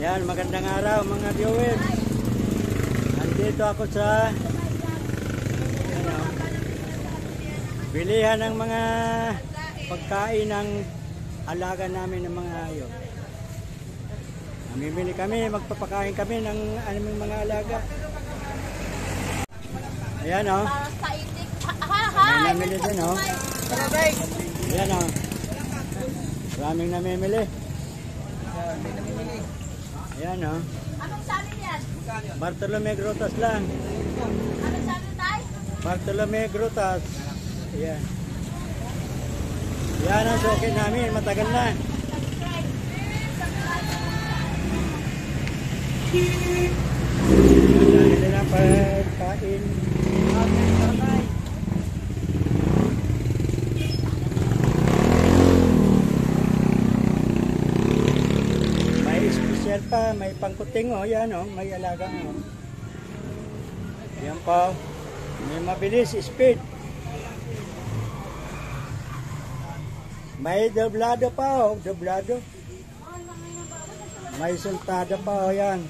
Ayan, magandang araw mga viewers. Nandito ako sa bilihan ng mga pagkain ng alaga namin ng mga hayop. Mamimili kami, magpapakain kami ng aming mga alaga. Ayan o. May namili din o. Ayan o. Maraming namimili. Ayan o. Anong sabi niyan? Bartolome Grutas lang. Anong sabi tayo? Bartolome Grutas. Ayan. Yan ang suki namin. Matagal na. Dahil na pagkain. May special pa. May pangkuting o. Yan o. May alagang o. Yan pa. May mabilis speed. May doblado pa o, doblado. May sultada pa o, yan.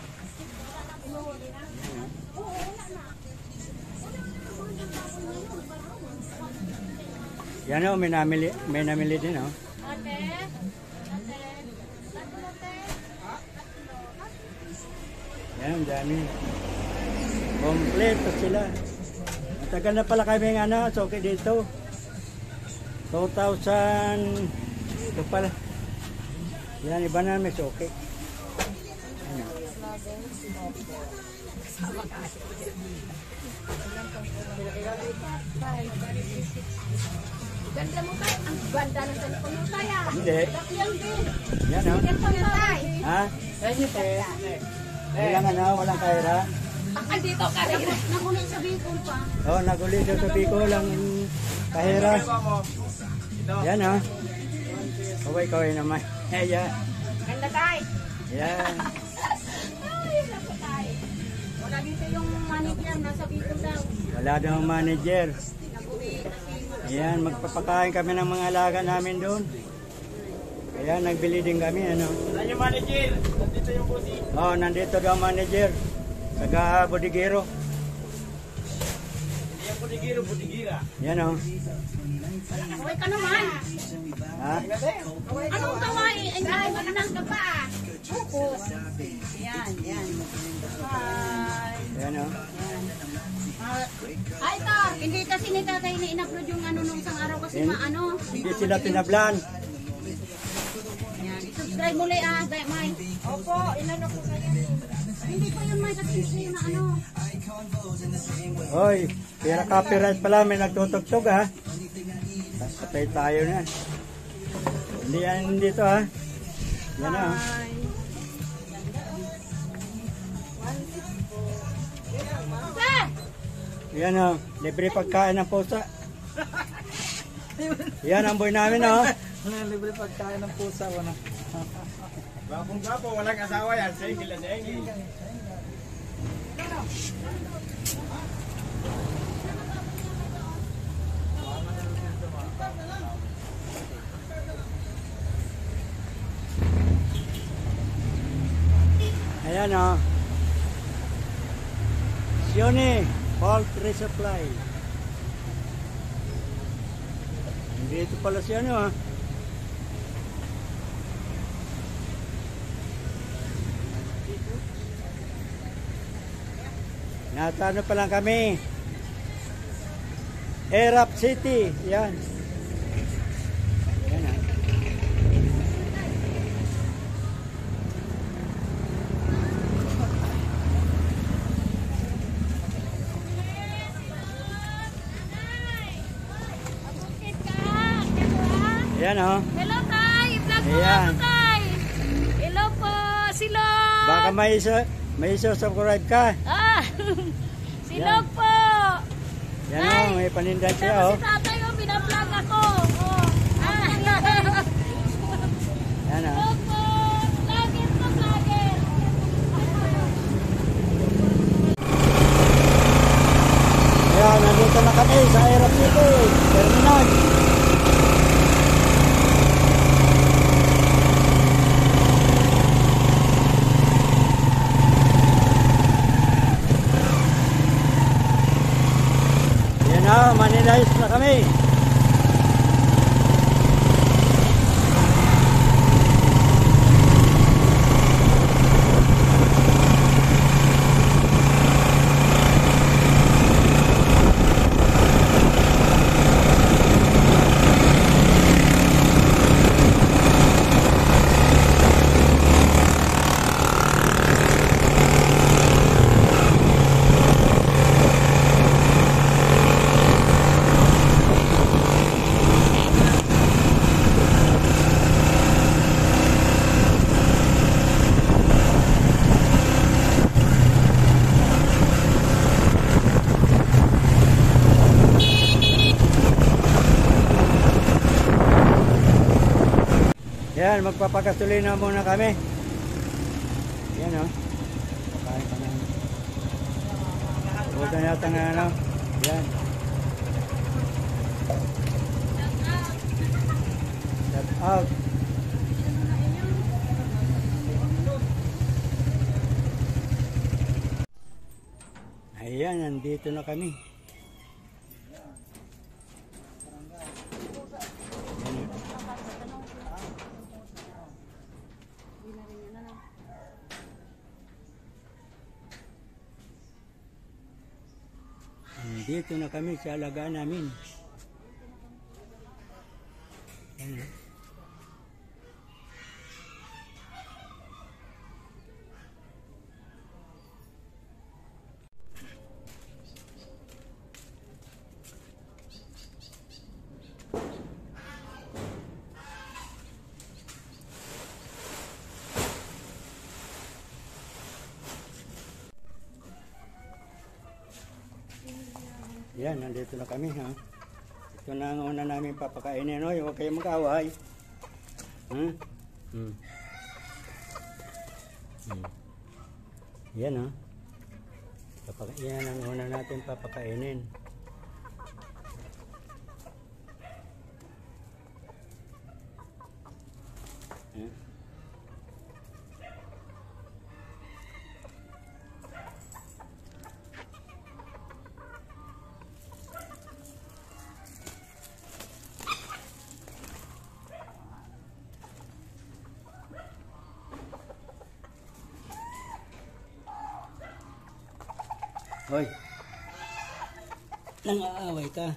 Yan o, may namili din o. Yan, dami. Kompleto sila. Matagal na pala kami ng soke dito. 2,000 ito pala. Yan, iba na may soke. Ano? Ganda mo tayo. Ang ganda ng cellphone mo tayo. Hindi. Yan o. Ha? Walang kaira. Dito ka rin. Nakunin sa Bicol pa. Oo, naguli daw sa Bicol ang kahira. Yan o. Kaway-kaway naman. Ayan. Ganda tayo. Yan. Wala dito yung manager. Nasa Bicol daw. Wala daw ang manager. Ayan, magpapakain kami ng mga alaga namin doon. Ayan, nagbili din kami. Ano? Saan yung manager? Nandito yung budi. Oo, nandito daw ang manager. Taga Budigiro. Hindi yung budigiro, budigira. Yan o. Uy ka naman. Ha? Anong tawain? Ay, mananang ka pa. Opo. Yan, yan. Hi. Yan o. Ay, Tar, hindi kasi ni tatay na in-upload yung ano nung isang araw kasi maano. Hindi sila tinablan. Yan, subscribe mo lang May. Opo, inano ko kaya. Hindi pa yun May kasi yun na ano. Hoy, pira copyright pala, may nagtutugtog ha. Patay tayo na. Hindi yan dito ha. Yan o. Yan o, libre pagkain ng pusa. Yan ang boy namin o. Libre pagkain ng pusa. Gapong-gapo, walang asawa yan. Single na single. Ayan o. Sione, poultry supply. Dito pala si ano ha. Nasa ano pa lang kami. Erap City. Yan. Yan ha. Ayan o. Hello, Tay. Vlog mo Ayan. ako, Tay. Hello po. Silo. Baka may subscribe ka. Ah. Silo Yan. po. Yan Tay, o, may panindan kita siya mo o. si tatay o, binablog ako. Oh. Ah. Yan o. Hello po. Vlogger po, vlogger. Ayan, nandito na kami sa Erap City. Terminal. Yan, magpapagasolina muna kami. Yan o. Kain pa na. Buta yata nga ano. Yan. Shout out. Ayan, nandito na kami. Dito na kami sa alagaan namin. Ayan. Yan, nandito na kami ha. Ito na ang una namin papakainin. Oy, huwag kayong mag-away. Yan ha. Yan ang una natin papakainin. Hoy, nang-aaway ka.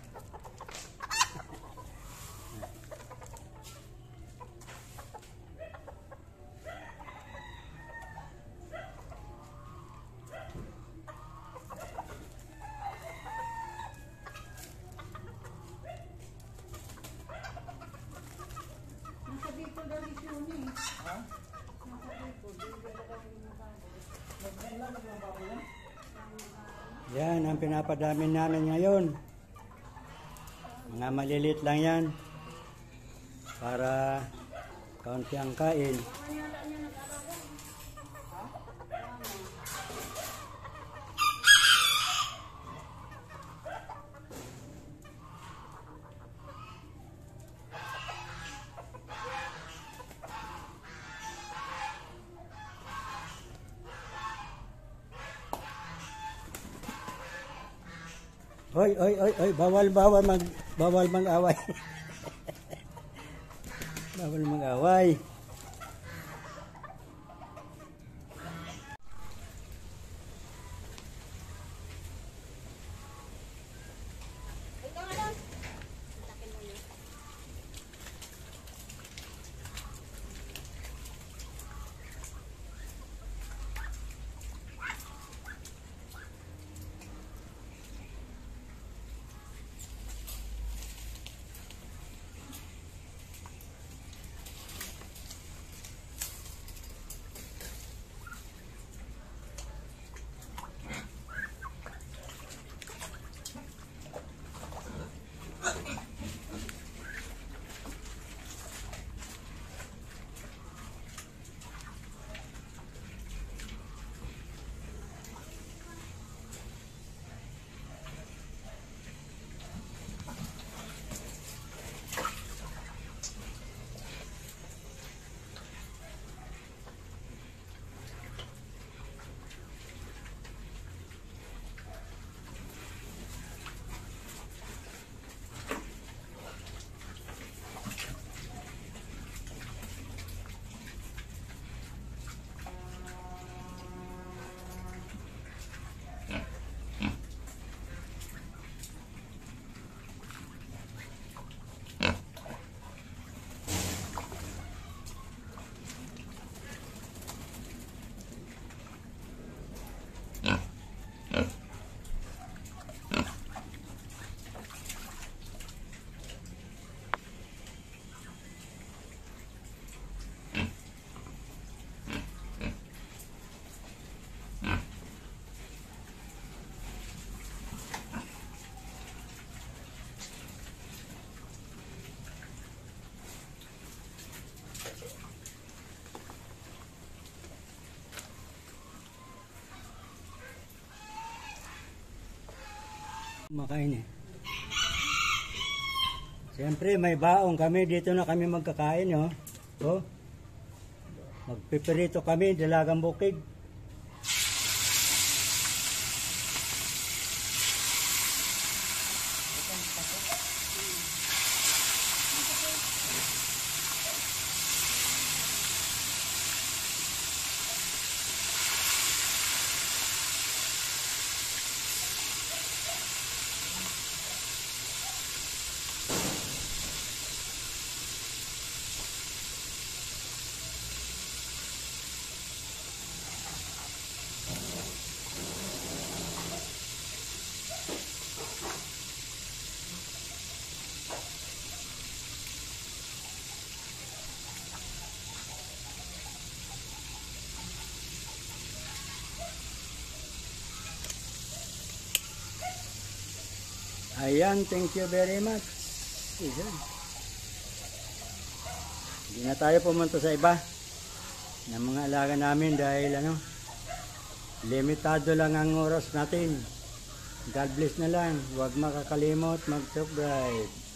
Yan ang pinapadami namin ngayon. Mga malilit lang yan. Para kaunti ang kain. Oy, bawal mag-away. Bawal mag-away. Makain eh. Siyempre may baong kami. Dito na kami magkakain, oh. Oh. Magpipirito kami, dalagang bukid. Ayan, thank you very much. Ayan. Hindi na tayo pumunta sa iba ng mga alaga namin dahil limitado lang ang oras natin. God bless na lang. Huwag makakalimot mag-subscribe.